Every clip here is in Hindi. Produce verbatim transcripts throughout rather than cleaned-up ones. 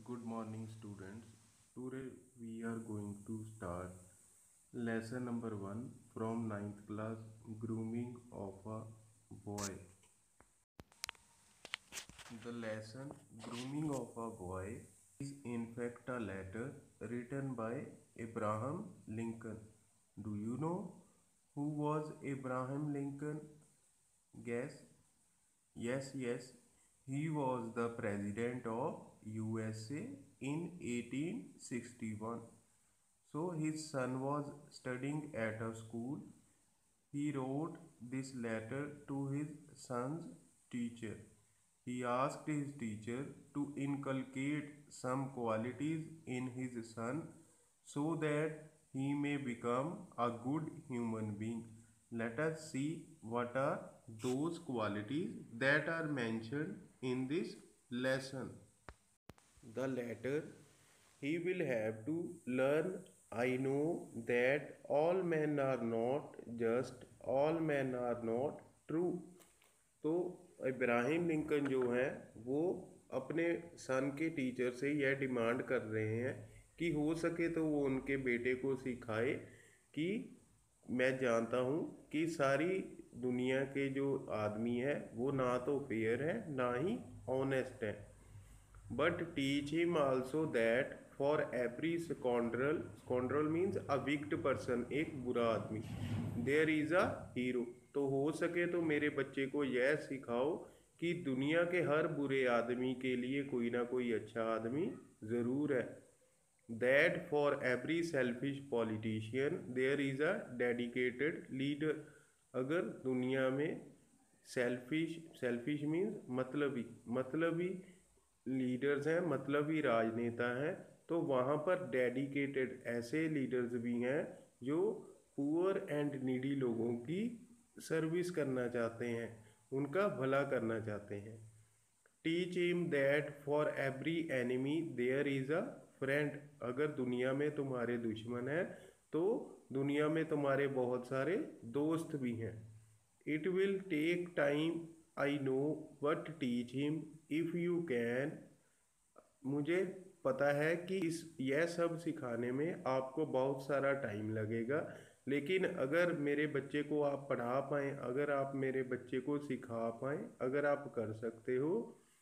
Good morning, students. Today we are going to start lesson number one from ninth class, grooming of a boy. The lesson grooming of a boy is in fact a letter written by Abraham Lincoln. Do you know who was Abraham Lincoln? Guess. Yes, yes, he was the president of U S A in eighteen sixty-one. So his son was studying at a school. He wrote this letter to his son's teacher. He asked his teacher to inculcate some qualities in his son so that he may become a good human being. Let us see what are those qualities that are mentioned in this lesson. The letter he will have to learn. I know that all men are not just, all men are not true. तो इब्राहिम लिंकन जो हैं वो अपने सन के टीचर से यह डिमांड कर रहे हैं कि हो सके तो वो उनके बेटे को सिखाए कि मैं जानता हूँ कि सारी दुनिया के जो आदमी है वो ना तो फेयर है ना ही ऑनेस्ट है, but teach him also that for every scoundrel, scoundrel means a wicked person, एक बुरा आदमी, देयर इज़ अ हीरो। तो हो सके तो मेरे बच्चे को यह सिखाओ कि दुनिया के हर बुरे आदमी के लिए कोई ना कोई अच्छा आदमी ज़रूर है। That for every selfish politician there is a dedicated leader. अगर दुनिया में सेल्फिश, सेल्फिश मीन्स मतलबी, मतलबी लीडर्स हैं, मतलबी राजनेता हैं, तो वहाँ पर डेडिकेटेड ऐसे लीडर्स भी हैं जो पुअर एंड नीडी लोगों की सर्विस करना चाहते हैं, उनका भला करना चाहते हैं। Teach him that for every enemy there is a friend. अगर दुनिया में तुम्हारे दुश्मन हैं तो दुनिया में तुम्हारे बहुत सारे दोस्त भी हैं। It will take time I know, but teach him if you can. मुझे पता है कि इस यह सब सिखाने में आपको बहुत सारा टाइम लगेगा, लेकिन अगर मेरे बच्चे को आप पढ़ा पाएँ, अगर आप मेरे बच्चे को सिखा पाएँ, अगर आप कर सकते हो,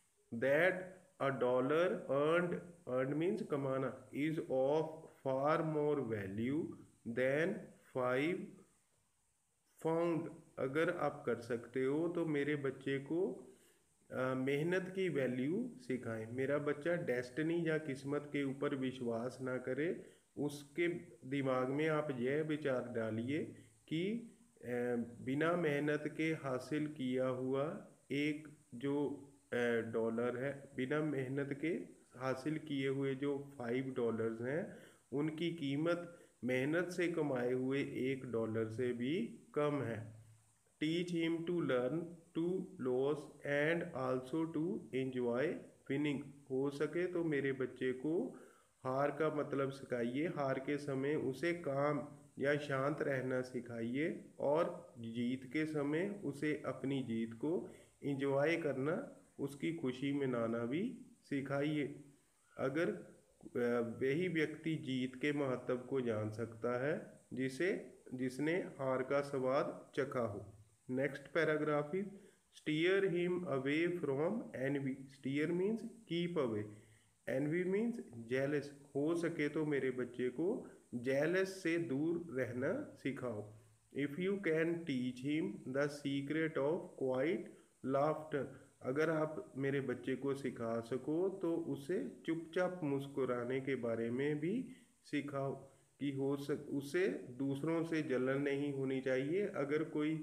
that a dollar earned, earned means कमाना, is of far more value than five found. अगर आप कर सकते हो तो मेरे बच्चे को मेहनत की वैल्यू सिखाएं। मेरा बच्चा डेस्टिनी या किस्मत के ऊपर विश्वास ना करे, उसके दिमाग में आप यह विचार डालिए कि बिना मेहनत के हासिल किया हुआ एक जो डॉलर है, बिना मेहनत के हासिल किए हुए जो फाइव डॉलर्स हैं उनकी कीमत मेहनत से कमाए हुए एक डॉलर से भी कम है। Teach him to learn to lose and also to enjoy winning. हो सके तो मेरे बच्चे को हार का मतलब सिखाइए, हार के समय उसे काम या शांत रहना सिखाइए, और जीत के समय उसे अपनी जीत को एंजॉय करना, उसकी खुशी मनाना भी सिखाइए। अगर वही व्यक्ति जीत के महत्व को जान सकता है जिसे जिसने हार का स्वाद चखा हो। Next paragraph is steer him away from envy. Steer means keep away, envy means jealous. हो सके तो मेरे बच्चे को जेलस से दूर रहना सिखाओ। If you can teach him the secret of quiet laughter. अगर आप मेरे बच्चे को सिखा सको तो उसे चुपचाप मुस्कुराने के बारे में भी सिखाओ कि हो सक उसे दूसरों से जलन नहीं होनी चाहिए। अगर कोई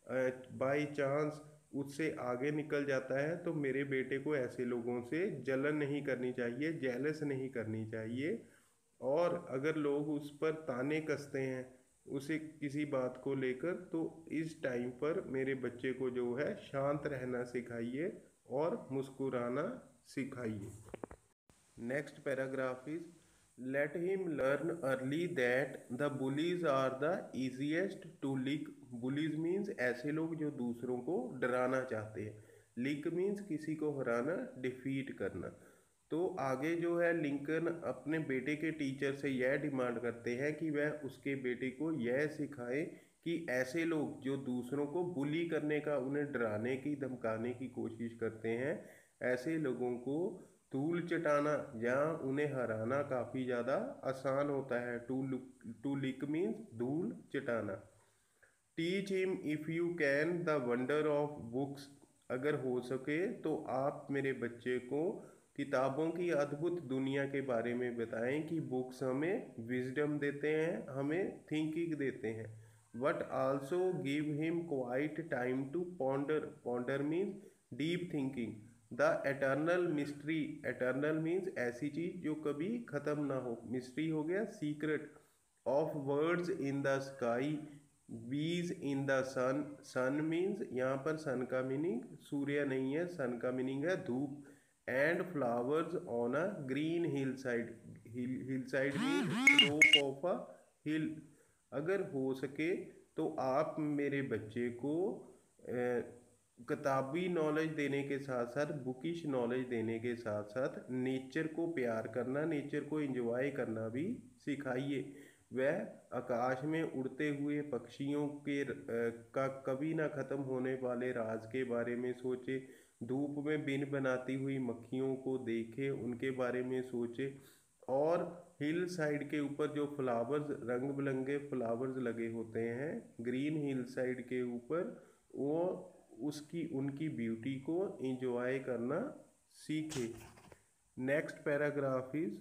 बाय चांस उससे आगे निकल जाता है तो मेरे बेटे को ऐसे लोगों से जलन नहीं करनी चाहिए, जेलस नहीं करनी चाहिए। और अगर लोग उस पर ताने कसते हैं उसे किसी बात को लेकर, तो इस टाइम पर मेरे बच्चे को जो है शांत रहना सिखाइए और मुस्कुराना सिखाइए। Next paragraph is let him learn early that the bullies are the easiest to lick. Bullies means ऐसे लोग जो दूसरों को डराना चाहते हैं, लिक मीन्स किसी को हराना, डिफीट करना। तो आगे जो है लिंकन अपने बेटे के टीचर से यह डिमांड करते हैं कि वह उसके बेटे को यह सिखाए कि ऐसे लोग जो दूसरों को बुली करने का, उन्हें डराने की, धमकाने की कोशिश करते हैं, ऐसे लोगों को धूल चटाना या उन्हें हराना काफ़ी ज़्यादा आसान होता है। टू टू लिक मीन्स धूल चटाना। Teach him if you can the wonder of books, अगर हो सके तो आप मेरे बच्चे को किताबों की अद्भुत दुनिया के बारे में बताएं कि बुक्स हमें विजडम देते हैं, हमें थिंकिंग देते हैं। But also give him quiet time to ponder, ponder means deep thinking, the eternal mystery, eternal means ऐसी चीज जो कभी खत्म ना हो, मिस्ट्री हो गया secret, of birds in the sky, bees in the sun, sun means यहाँ पर सन का मीनिंग सूर्य नहीं है, सन का मीनिंग है धूप, and flowers on a green hillside, hill hillside means slope of a hill. अगर हो सके तो आप मेरे बच्चे को किताबी नॉलेज देने के साथ साथ, बुकिश नॉलेज देने के साथ साथ नेचर को प्यार करना, नेचर को एंजॉय करना भी सिखाइए। वह आकाश में उड़ते हुए पक्षियों के का कभी ना ख़त्म होने वाले राज के बारे में सोचे, धूप में बिन बनाती हुई मक्खियों को देखे, उनके बारे में सोचे, और हिल साइड के ऊपर जो फ्लावर्स, रंग बिरंगे फ्लावर्स लगे होते हैं ग्रीन हिल साइड के ऊपर, वो उसकी उनकी ब्यूटी को एंजॉय करना सीखे। Next paragraph is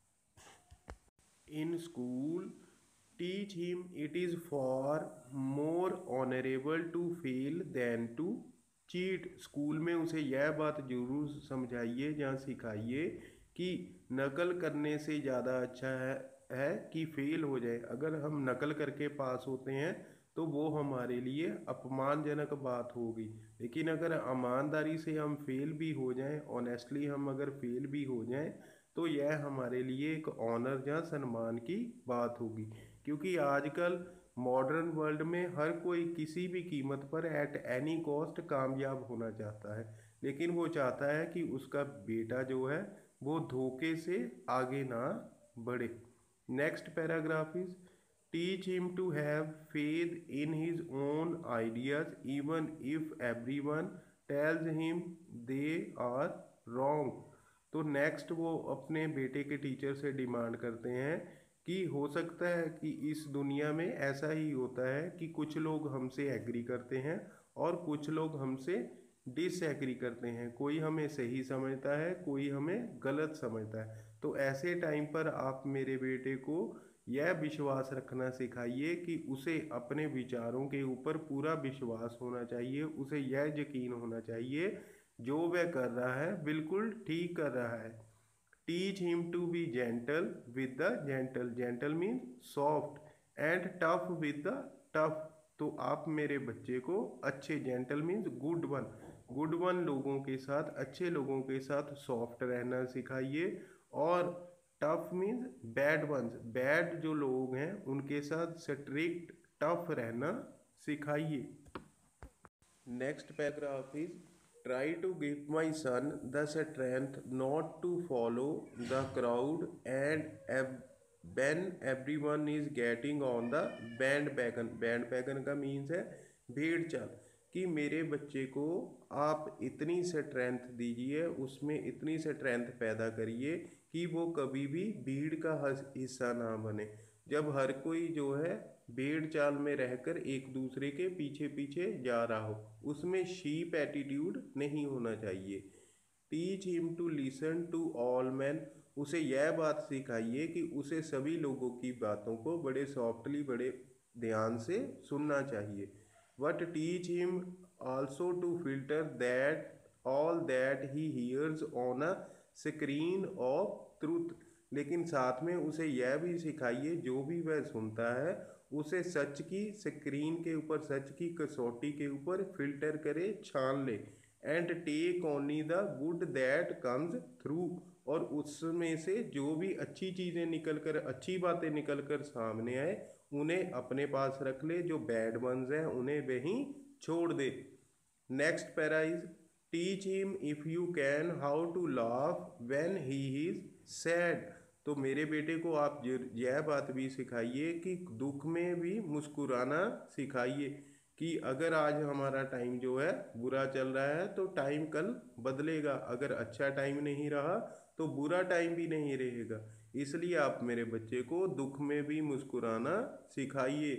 in school teach him it is far more honourable to fail than to cheat. School में उसे यह बात जरूर समझाइए या सिखाइए कि नकल करने से ज़्यादा अच्छा है, है कि फेल हो जाए। अगर हम नकल करके पास होते हैं तो वो हमारे लिए अपमानजनक बात होगी, लेकिन अगर ईमानदारी से हम फेल भी हो जाएं, ऑनेस्टली हम अगर फेल भी हो जाएं, तो यह हमारे लिए एक ऑनर या सम्मान की बात होगी। क्योंकि आजकल मॉडर्न वर्ल्ड में हर कोई किसी भी कीमत पर एट एनी कॉस्ट कामयाब होना चाहता है, लेकिन वो चाहता है कि उसका बेटा जो है वो धोखे से आगे ना बढ़े। Next paragraph is teach him to have faith in his own ideas even if everyone tells him they are wrong. तो नेक्स्ट वो अपने बेटे के टीचर से डिमांड करते हैं कि हो सकता है कि इस दुनिया में ऐसा ही होता है कि कुछ लोग हमसे एग्री करते हैं और कुछ लोग हमसे डिसएग्री करते हैं, कोई हमें सही समझता है, कोई हमें गलत समझता है। तो ऐसे टाइम पर आप मेरे बेटे को यह विश्वास रखना सिखाइए कि उसे अपने विचारों के ऊपर पूरा विश्वास होना चाहिए, उसे यह यकीन होना चाहिए जो वह कर रहा है बिल्कुल ठीक कर रहा है। Teach him to be gentle with the gentle, gentle mean soft, and tough with the tough. तो आप मेरे बच्चे को अच्छे, gentle means good one, good one लोगों के साथ, अच्छे लोगों के साथ सॉफ्ट रहना सिखाइए, और tough means bad ones, bad जो लोग हैं उनके साथ स्ट्रिक्ट टफ रहना सिखाइए। Next paragraph is try to give my son the strength not to follow the crowd and when everyone is getting on the bandwagon, bandwagon का मीन्स है भेड़ चाल, कि मेरे बच्चे को आप इतनी स्ट्रेंथ दीजिए, उसमें इतनी स्ट्रेंथ पैदा करिए कि वो कभी भी भीड़ का हिस्सा ना बने। जब हर कोई जो है भेड़ चाल में रहकर एक दूसरे के पीछे पीछे जा रहा हो, उसमें शीप एटीट्यूड नहीं होना चाहिए। Teach him to listen to all men, उसे यह बात सिखाइए कि उसे सभी लोगों की बातों को बड़े सॉफ्टली, बड़े ध्यान से सुनना चाहिए। But teach him also to filter that all that he hears on a screen of truth, लेकिन साथ में उसे यह भी सिखाइए जो भी वह सुनता है उसे सच की स्क्रीन के ऊपर, सच की कसौटी के ऊपर फिल्टर करे, छान ले, and take only the good that comes through, और उसमें से जो भी अच्छी चीज़ें निकल कर, अच्छी बातें निकल कर सामने आए उन्हें अपने पास रख ले, जो बैड वंस हैं उन्हें वहीं छोड़ दे। Next para is teach him if you can how to laugh when he is sad. तो मेरे बेटे को आप यह बात भी सिखाइए कि दुख में भी मुस्कुराना सिखाइए, कि अगर आज हमारा टाइम जो है बुरा चल रहा है तो टाइम कल बदलेगा, अगर अच्छा टाइम नहीं रहा तो बुरा टाइम भी नहीं रहेगा। इसलिए आप मेरे बच्चे को दुख में भी मुस्कुराना सिखाइए।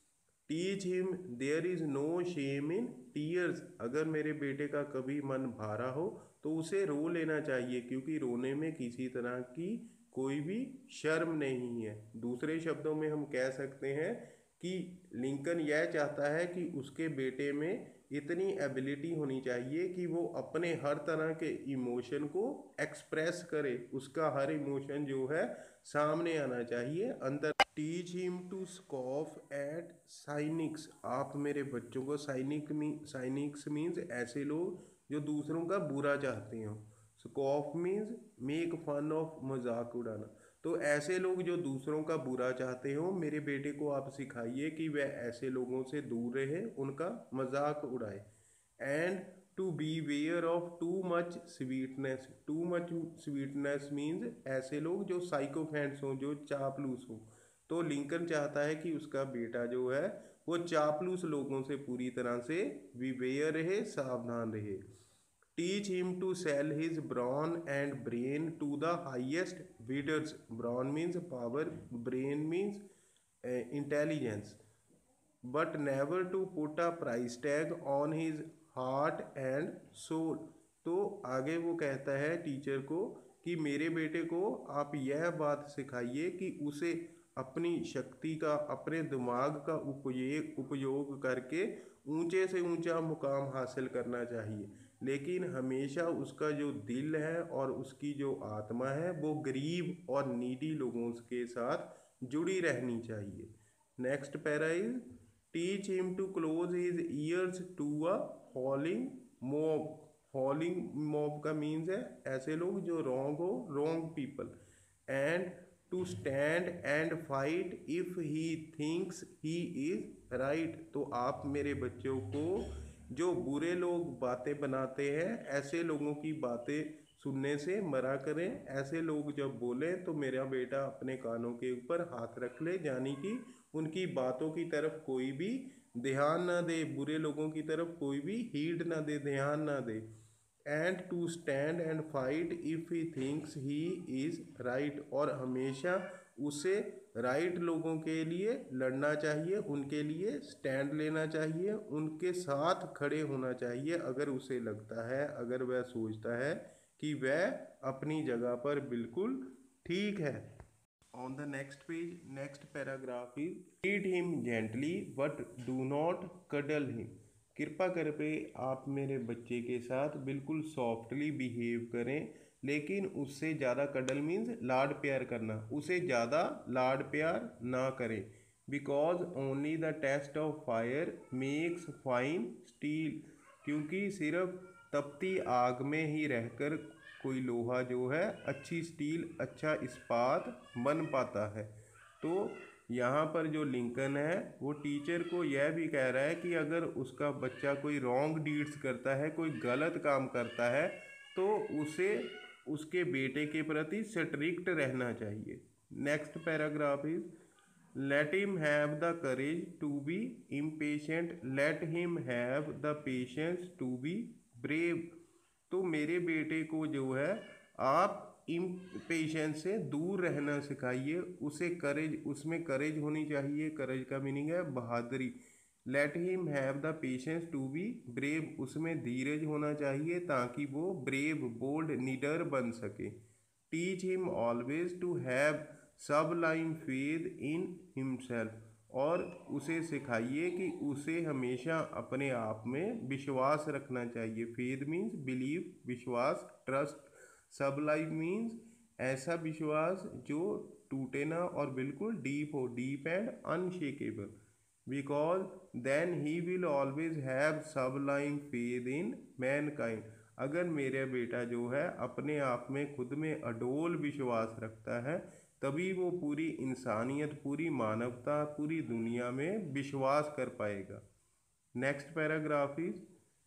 Teach him there is no shame in tears. अगर मेरे बेटे का कभी मन भारा हो तो उसे रो लेना चाहिए, क्योंकि रोने में किसी तरह की कोई भी शर्म नहीं है। दूसरे शब्दों में हम कह सकते हैं कि लिंकन यह चाहता है कि उसके बेटे में इतनी एबिलिटी होनी चाहिए कि वो अपने हर तरह के इमोशन को एक्सप्रेस करे, उसका हर इमोशन जो है सामने आना चाहिए अंदर। Teach him to scoff at cynics. आप मेरे बच्चों को साइनिक मी साइनिक्स मीन्स ऐसे लोग जो दूसरों का बुरा चाहते हो। Scoff means make fun of, मजाक उड़ाना। तो ऐसे लोग जो दूसरों का बुरा चाहते हो, मेरे बेटे को आप सिखाइए कि वह ऐसे लोगों से दूर रहे, उनका मजाक उड़ाए। And to beware of too much sweetness. Too much sweetness means ऐसे लोग जो साइकोफेंट्स हों, जो चापलूस हों। तो लिंकन चाहता है कि उसका बेटा जो है वो चापलूस लोगों से पूरी तरह से विवेयर रहे, सावधान रहे। Teach him to sell his brawn and brain to the highest bidders. Brawn means power, brain means intelligence, but never to put a price tag on his heart and soul. तो आगे वो कहता है टीचर को कि मेरे बेटे को आप यह बात सिखाइए कि उसे अपनी शक्ति का, अपने दिमाग का उपयोग उपयोग करके ऊंचे से ऊंचा मुकाम हासिल करना चाहिए, लेकिन हमेशा उसका जो दिल है और उसकी जो आत्मा है वो गरीब और नीडी लोगों के साथ जुड़ी रहनी चाहिए। Next para is teach him to close his ears to a howling mob. Howling mob का मीन्स है ऐसे लोग जो रॉन्ग हो, wrong people. And to stand and fight if he thinks he is right. तो आप मेरे बच्चों को जो बुरे लोग बातें बनाते हैं, ऐसे लोगों की बातें सुनने से मरा करें। ऐसे लोग जब बोलें तो मेरा बेटा अपने कानों के ऊपर हाथ रख ले, यानी कि उनकी बातों की तरफ कोई भी ध्यान ना दे, बुरे लोगों की तरफ कोई भी हीड ना दे, ध्यान ना दे। And to stand and fight if he thinks he is right. और हमेशा उसे राइट लोगों के लिए लड़ना चाहिए, उनके लिए स्टैंड लेना चाहिए, उनके साथ खड़े होना चाहिए अगर उसे लगता है, अगर वह सोचता है कि वह अपनी जगह पर बिल्कुल ठीक है। On the next page, next paragraph is treat him gently but do not cuddle him. कृपा करके आप मेरे बच्चे के साथ बिल्कुल सॉफ्टली बिहेव करें, लेकिन उससे ज़्यादा कडल मीन्स लाड प्यार करना, उसे ज़्यादा लाड प्यार ना करें। Because only the test of fire makes fine steel. क्योंकि सिर्फ तपती आग में ही रहकर कोई लोहा जो है अच्छी स्टील, अच्छा इस्पात बन पाता है। तो यहाँ पर जो लिंकन है वो टीचर को यह भी कह रहा है कि अगर उसका बच्चा कोई रॉन्ग डीड्स करता है, कोई गलत काम करता है, तो उसे उसके बेटे के प्रति स्ट्रिक्ट रहना चाहिए। Next paragraph is let him have the courage to be impatient, let him have the patience to be brave. तो मेरे बेटे को जो है आप इम्पेशेंस से दूर रहना सिखाइए, उसे करेज, उसमें करेज होनी चाहिए। करेज का मीनिंग है बहादुरी। Let him have the patience to be brave, उसमें धीरज होना चाहिए ताकि वो ब्रेव, बोल्ड, निडर बन सके। Teach him always to have sublime faith in himself, और उसे सिखाइए कि उसे हमेशा अपने आप में विश्वास रखना चाहिए। फेथ मीन्स बिलीव, विश्वास, ट्रस्ट। सबलाइम मीन्स ऐसा विश्वास जो टूटे ना और बिल्कुल डीप हो, deep and unshakable. Because then he will always have sublime faith in mankind. अगर मेरा बेटा जो है अपने आप में, खुद में अडोल विश्वास रखता है, तभी वो पूरी इंसानियत, पूरी मानवता, पूरी दुनिया में विश्वास कर पाएगा। Next paragraph is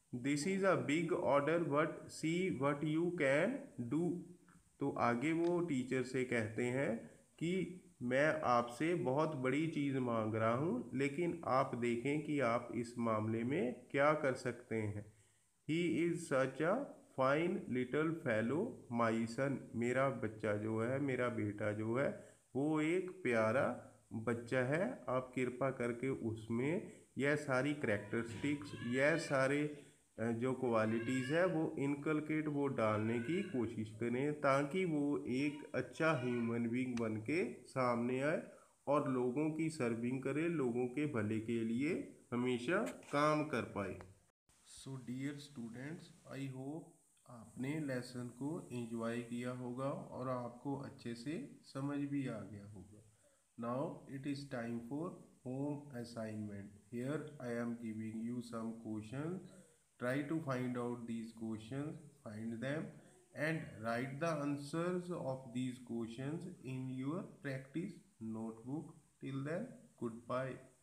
this is a big order but see what you can do. तो आगे वो टीचर से कहते हैं कि मैं आपसे बहुत बड़ी चीज़ मांग रहा हूँ, लेकिन आप देखें कि आप इस मामले में क्या कर सकते हैं। He is such a fine little fellow my son. मेरा बच्चा जो है, मेरा बेटा जो है, वो एक प्यारा बच्चा है। आप कृपा करके उसमें यह सारी करेक्टरिस्टिक्स, यह सारे अ, जो क्वालिटीज़ है वो इनकलकेट, वो डालने की कोशिश करें, ताकि वो एक अच्छा ह्यूमन बीइंग बन के सामने आए और लोगों की सर्विंग करे, लोगों के भले के लिए हमेशा काम कर पाए। So dear students, I hope आपने लेसन को एंजॉय किया होगा और आपको अच्छे से समझ भी आ गया होगा। Now it is time for home assignment. Here I am giving you some questions. Try to find out these questions, find them, and write the answers of these questions in your practice notebook. Till then, goodbye.